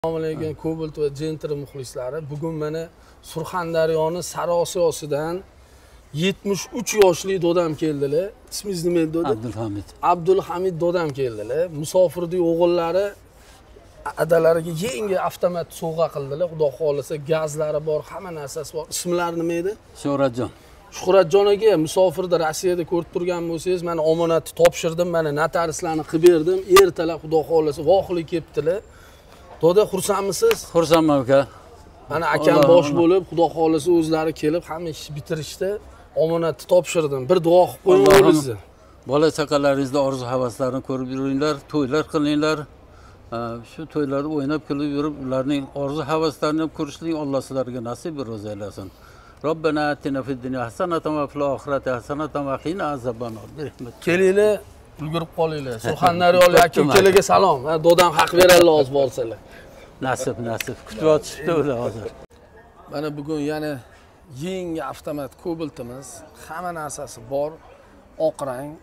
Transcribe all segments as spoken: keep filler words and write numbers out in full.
Assalomu alaykum Cobalt va Gentra muxlislari. Bugun mana Surxondaryoning Sariosiyodan yetmish uch yoshli dodam keldilar. Ismingiz nima edi? Abdulhamid. Abdulhamid dodam keldilar. Musofirlik o'g'illari adalariga yangi avtomat sovg'a qildilar. Xudo xolisa gazlari bor, hamma narsasi bor. Ismlari nima edi? Shuhratjon. Shuhratjon aka, musofirda Rossiyada ko'rib turgan bo'lsangiz, mana omonatni topshirdim, mana notariuslarni qilib berdim. Ertalar xudo xolisa vohli kelibdilar. Doda xursandmisiz? Xursandman aka. Mana akam bosh bo'lib, xudo xolisa o'zlari kelib, hamma ishni bitirishdi. Omonatni topshirdim. Bir duo qilib qo'ying bizni. Bola chaqalaringizni orzu havaslarini ko'rib yuringlar, to'ylar qilinglar. Shu to'ylarda o'ynab kulib yurib, ularning orzu havaslarini ko'rishlik Alloh sizlarga nasib etsin. Robbana atina fid dunya hasanatan va fil oxirati hasanatan va qina azabannar. Kelinglar, ulgurib qolinglar. Surxondaryolik aka-ukalarga salom. Dodam haq beradilar hozir borsalar. Nasib, nasib. Kutib o'tishdi ular hozir. Mana bugun yana yangi avtomat Cobaltimiz, hamma narsasi bor. Oq rang.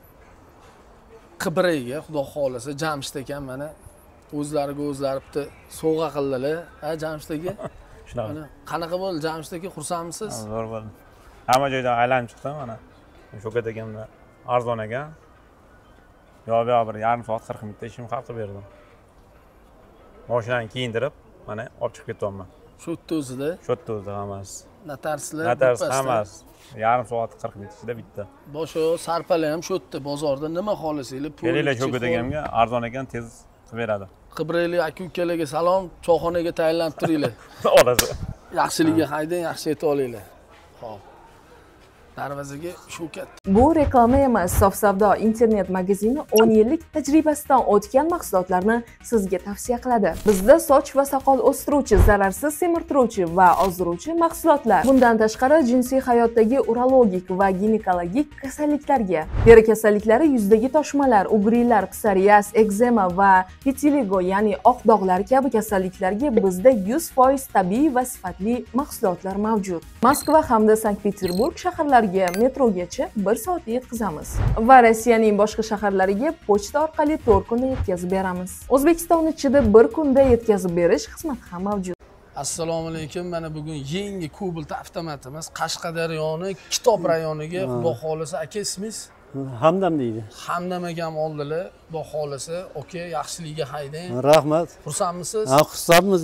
Qibrayga, xudo xolisa Jamshid ekan mana o'zlariga o'zlari bitta sovg'a qildilar. Ha, Jamshid aka? Shunaqa. Qanaqa bo'ldi Jamshid aka? Xursandmisiz? Zo'r bo'ldi. Hamma joydan aylanib chiqdim mana. Shavkat akamga arzon ekan. Yo'q, bir yarim soat qirq minutda ishimni hal qilib berdim. Mashinani kiyintirib, mana olib chiqib ketyapman. Shu yerda o'zida? Shu yerda o'zida hammasi. Notariuslar, Notarius hammasi. Yarim soat qirq minut ichida bitta. Boshi sarpalar ham shu yerda bozorda nima xohlasanglar, pul. Kelinglar Shavkat akamga arzon ekan, tez qilib beradi. Qibraylik aka-ukalarga salom, choyxonaga tayyorlanib turinglar. Olasiz. Yaxshiligiga haydang, yaxshi yetib olinglar. Xo'p. Darvozaga Shavkat. Bu reklama emas, sof savdo internet magazini o'n yillik tajribasidan o'tgan mahsulotlarni sizga tavsiya qiladi. Bizda soch va soqol o'stiruvchi, zararsiz semirtiruvchi va ozduruvchi mahsulotlar. Bundan tashqari jinsiy hayotdagi urologik va ginekologik kasalliklarga, teri kasalliklari, yuzdagi toshmalar, ugrilar, psoriaz, ekzema va vitiligo, ya'ni oq dog'lar kabi kasalliklarga bizda yuz foiz tabiiy va sifatli mahsulotlar mavjud. Moskva hamda Sankt-Peterburg shaharlariga metrogacha bir soatda yetkazamiz va Rossiyaning boshqa shaharlariga pochta orqali to'rt kunda yetkazib beramiz. O'zbekiston ichida bir kunda yetkazib berish xizmati ham mavjud. Assalomu alaykum. Mana bugun yangi Cobalt avtomatimiz Qashqadaryoning Kitob rayoniga, xudo xolisa aka ismingiz? Hamdam deydi. Hamdam akam oldilar. Xudo xolisa, aka yaxshiligiga haydang. Rahmat. Xursandmisiz? Ha, xursandmiz.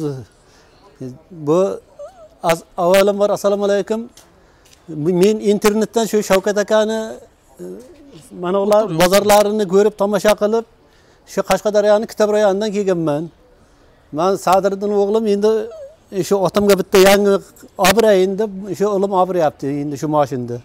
Bu avvalambor assalomu alaykum. Men internetdan shu Shavkat akani mana ular bozorlarini ko'rib, tomosha qilib, shu Qashqadaryoning Kitob rayonidan kelganman. Men Sadriddin o'g'lim endi shu otamga bitta yangi obrayin deb shu o'g'lim obrayapti endi shu mashinada.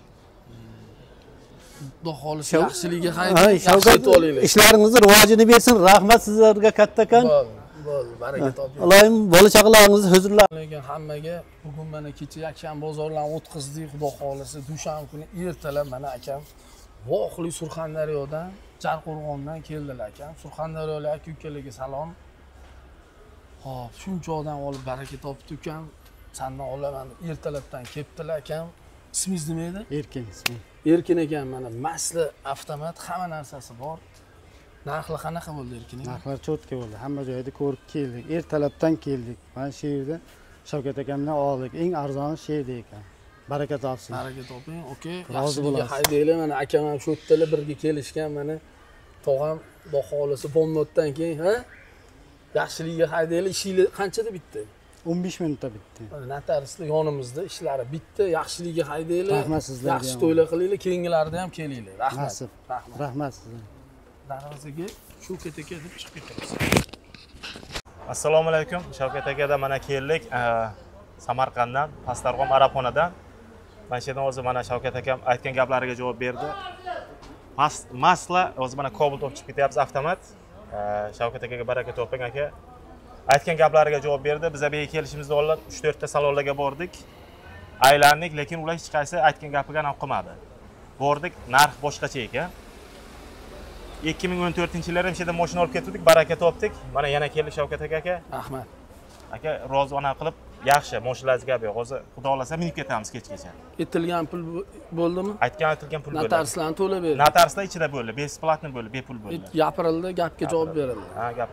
Xudo xolisa yaxshiligiga haydang, yaxshi yetib olinglar. Ishlaringizni rivojini bersin. Rahmat sizlarga kattakan. Bo'ldi, baraka toping. Allohim bola chaqalaringizni huzurlar. Lekin hammaga bugun mana kecha yakshan bozorlarni o'tkazdik, xudo xolisa dushanba kuni ertalab mana akam vohli Surxondaryodan, Jarqo'rg'ondan keldilar akam. Surxondaryolik aka-ukalarga salom. Xo'p, shuncha odam olib baraka topdi ukam. Sandan olaman ertalabdan kelibdilar akam. Ismingiz nima edi? Erkin ismi. Erkin ekan, mana masli avtomat, hamma narsasi bor. Narxlar qanaqa bo'ldi Erkin? Narxlar cho'tka bo'ldi. Hamma joyda ko'rib keldik. Ertalabdan keldik. Mana shu yerda Shavkat akamdan oldik. Eng arzoni shu yerda ekan. Baraka topsin. Baraka toping. Okey. Rozi bo'lasiz. Haydanglar. Mana akam ham shu yerda birga kelishgan. Mana tog'am xudo xolisa bomnotdan keyin, ha? Yaxshiligiga haydanglar. Ishinglar qanchada bitdi? o'n besh minutda bitdi. Notariuslar yonimizda, ishlari bitdi. Yaxshiligiga haydanglar. Rahmat sizlarga. Yaxshi to'ylar qilinglar. Keyingilarida ham kelinglar. Rahmat. Rahmat. Rahmat sizlarga. Darvozaga Shavkat aka deb chiqib ketamiz. Assalomu alaykum. Shavkat akada mana keldik. Samarqanddan, Pastarg'om Araponadan. Mana shu yerdan o'zi mana Shavkat akam aytgan gaplariga javob berdi. Masla o'zi mana Cobalt olib chiqib ketyapmiz avtomat. Shavkat akaga baraka toping aka. Aytgan gaplariga javob berdi. Biz bu yerga kelishimizdan oldin uch to'rt ta salonlarga bordik. Aylandik, lekin ular hech qaysi aytgan gapiga ham qilmadi. Bordik, narx boshqacha ekan. ikki ming o'n to'rtinchi yillar ham sheda mashina olib ketdik, baraka topdik. Mana yana keldi Shavkat aka. Rahmat. Aka rozi ona qilib, yaxshi, mashinalaringizga yo'q. Hozir xudo xolasa minib ketamiz kechgacha. Aytilgan pul bo'ldimi? Aytgan aytilgan pul bo'ldi. Notariuslarni to'lab berdi. Notariuslar ichida bo'ldi, besplatni bo'ldi, bepul bo'ldi. Gapirildi, gapga javob berildi. Ha, gap.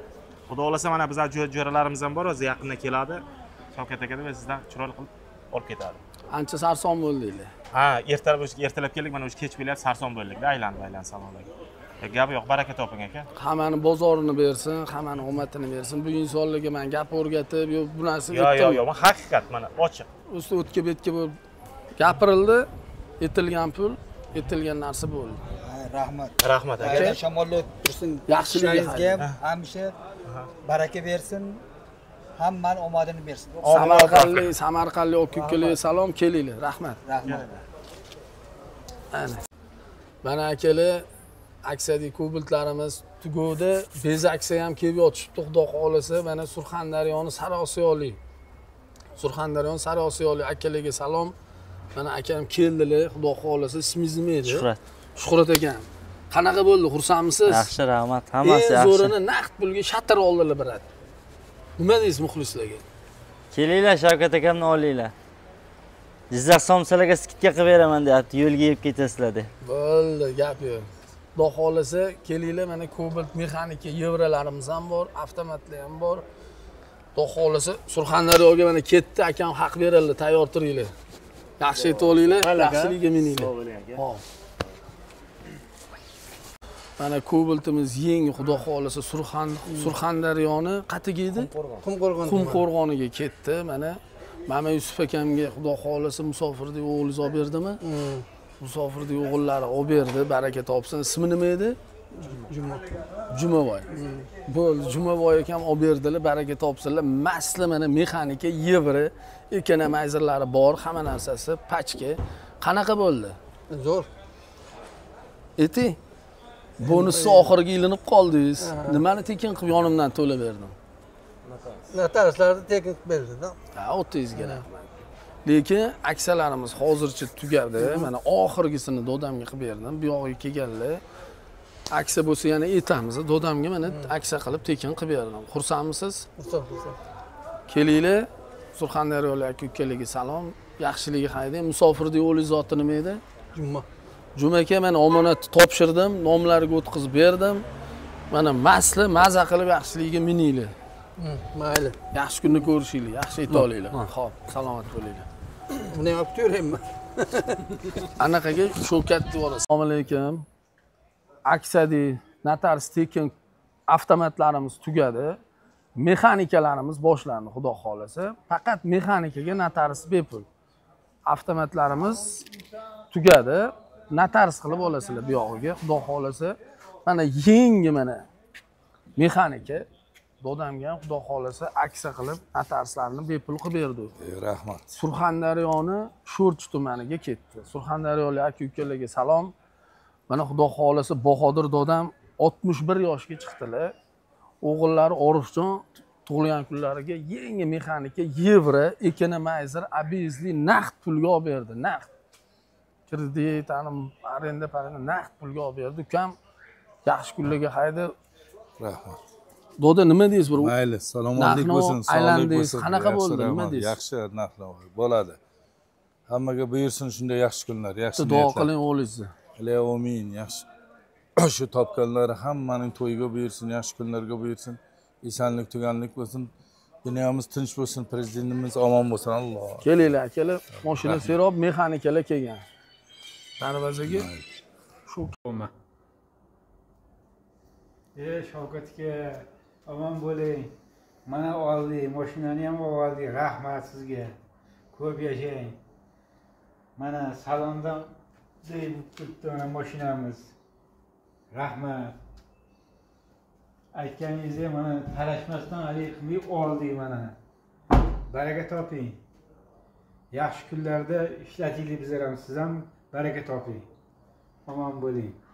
Xudo xolasa mana bizlar jo'ralarimiz ham bor, o'zi yaqinda keladi. Shavkat aka deb sizdan chiroyli qilib olib ketadi. Ancha sarson bo'ldinglar. Ha, ertalab ertalab keldik, mana o'sha kech bo'lyapti, sarson bo'ldik-da, aylanib aylanib salonlarga. Gap yo'q, baraka toping aka. Hammani bozorini bersin, hammani omadini bersin. Bu insonlarga men gap o'rgatib, yo bu narsa Yo'q, yo'q, yo'q, men haqiqat mana ochiq. Usti o'tga betga bo'lib gapirildi, etilgan pul, etilgan narsa bo'ldi. Rahmat. Rahmat aka. Aynan shamollar tursin. Yaxshiligingizga ham hamisha baraka bersin. Hammani omadini bersin. Samarqandlik, Samarqandlik aka-ukalarga salom, kelinglar. Rahmat. Rahmat. Ana. Mana akalar aksiyadagi kubultlarimiz tugadi. Bez aksiya ham kelib yotishibdi, xudo xolasa. Mana Surxondaryoning Sariosiyolik. Surxondaryoning Sariosiyolik akalarga salom. Mana akam keldilar, xudo xolasa. Ismingiz nima edi? Shuhrat. Shuhrat akam. Qanaqa bo'ldi? Xursandmisiz? Yaxshi, rahmat. Hammasi yaxshi. Zo'rini naqd pulga shatar oldilar birat. Nima deysiz muxlislarga? Kelinglar Shavkat akamni olinglar. Jizzax somsalarga skidka qilib beraman deyapti, yo'lga yeb ketasizlar deb. Bo'ldi, gap yo'q. Xudo xolasa kelinglar, mana Cobalt mexanika yevralarimiz ham bor, avtomatlar ham bor. Xudo xolasa Surxondaryoga mana ketdi, akam haq berildi, tayyor turinglar. Yaxshi aytib olinglar, yaxshiligiga mininglar. Xo'p. Mana Cobaltimiz yangi, xudo xolasa Surxon Surxondaryoni qatiga edi? Qumqo'rg'on. Qumqo'rg'oniga ketdi. Mana Mama Yusuf akamga xudo xolasa musofirdek o'g'lingiz olib berdimi? Musofirdek o'g'illari olib berdi, baraka topsin. Ismi nima edi? Juma. Jumaboy. Bo'ldi, Jumaboy akam olib berdilar, baraka topsinlar. Masli mana mexanika, yevra, ikkana mayzirlari bor, hamma narsasi pachka. Qanaqa bo'ldi? Zo'r. Eti Bonusi oxiriga ilinib qoldingiz. Nimani tekin qilib yonimdan to'lab berdim? Notariuslarni tekin qilib berdi-da. Ha, o'ttizga rahmat. Lekin aksiyalarimiz hozircha tugadi. Mana oxirgisini dodamga qilib berdim. Bu yoqqa kelganlar aksiya bo'lsa yana aytamiz. Dodamga mana aksiya qilib tekin qilib berdim. Xursandmisiz? Xursand, xursand. Kelinglar. Surxondaryolik aka-ukalarga salom. Yaxshiligi haydi. Musofirdek o'g'lingiz zoti nima edi? Juma. Juma aka, men omonatni topshirdim, nomlariga o'tkazib berdim. Mana masli maza qilib yaxshiligiga mininglar. Mayli. Yaxshi kunni ko'rishinglar, yaxshi ayta olinglar. Xo'p, salomat bo'linglar. Buni ham kutayapman. Anaqaga Shavkat deyapsiz. Assalomu alaykum. Aksiyada notarius tekin avtomatlarimiz tugadi. Mexanikalarimiz boshlandi, xudo xolasa. Faqat mexanikaga notarius bepul. Avtomatlarimiz tugadi. Notarius qilib olasizlar bu yog'iga, xudo xolasa. Mana yangi mana mexanika dodamga ham xudo xolasa aksiya qilib notariuslarni bepul qilib berdi. Rahmat. Surxondaryoni Sho'rchi tumaniga ketdi. Surxondaryolik aka-ukalarga salom. Mana xudo xolasa Bahodir dodam oltmish bir yoshga chiqdilar. O'g'illari Orifjon tug'ilgan kunlariga yangi mexanika yevra, ikkana mayzir, abizli naqd pulga olib berdi, naqd. Kredit, anim, arenda parani naqd pulga olib berdi. Ukam yaxshi kunlarga haydi. Rahmat. Doda nima deysiz bir? Mayli, salomatlik bo'lsin, sog'lik bo'lsin. Qanaqa bo'ldi? Nima deysiz? Yaxshi narxlar bo'ladi. Hammaga buyursin shunday yaxshi kunlar, yaxshi niyatlar. Duo qiling o'g'lingizni. Alay amin, yaxshi. Shu topganlari hammaning to'yiga buyursin, yaxshi kunlarga buyursin. Esanlik, tuganlik bo'lsin. Dunyomiz tinch bo'lsin, prezidentimiz omon bo'lsin, Alloh. Kelinglar, akalar, mashina serob, mexanikalar kelgan. Darvozaga shu bo'lma. Ey Shavkat aka, omon bo'ling. Mana oldik, mashinani ham oldik. Rahmat sizga. Ko'p yashang. Mana salondan deb turibdi mana mashinamiz. Rahmat. Aytganingizdek mana talashmasdan hali qilib oldik mana. Baraka toping. Yaxshi kunlarda ishlatinglar bizlar ham, siz ham baraka toping. Omon bo'ling.